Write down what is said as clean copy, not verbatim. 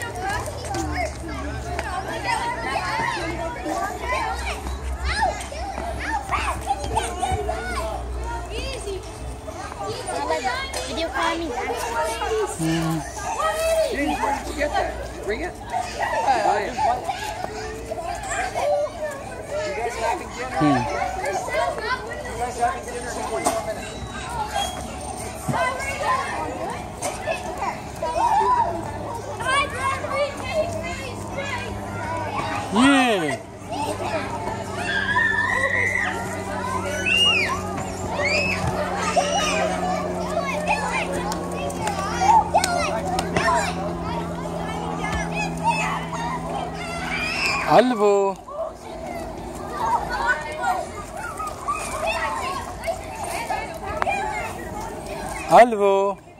Video call me back. James, where did you get that? Did you bring it? You guys having dinner? You guys having dinner in 20 more minutes? Yeah. Alvo. Alvo.